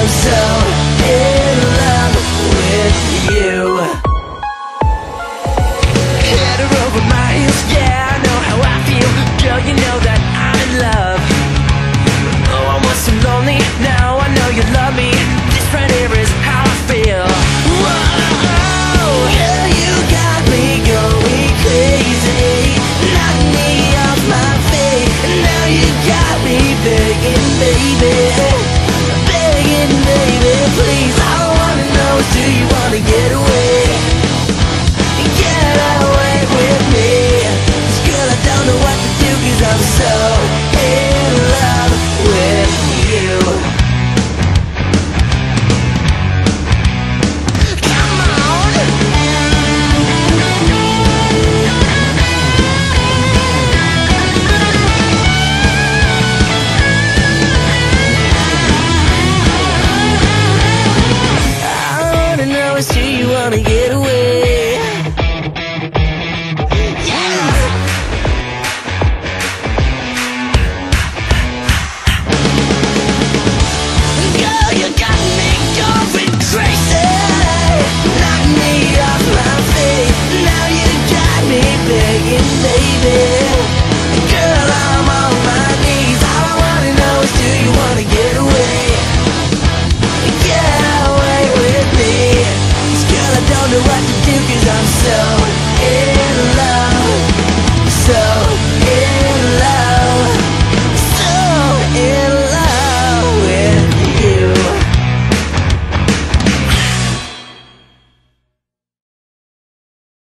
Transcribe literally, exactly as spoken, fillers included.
so in love with you. Head over my heels, yeah, I know how I feel. Girl, you know that I'm in love. Oh, I was so lonely, now I know you love me. This right here is how I feel. Whoa, hell, you got me going crazy. Knock me off my feet, now you got me begging, baby. Begging, baby, please. All I wanna know is, do you wanna get away? Get away with me. 'Cause girl, I don't know what to do, 'cause I'm so in love with you. Come on. I wanna know is, do you wanna get away? Yeah. Girl, you got me going crazy. Knock me off my feet, now you got me begging, baby.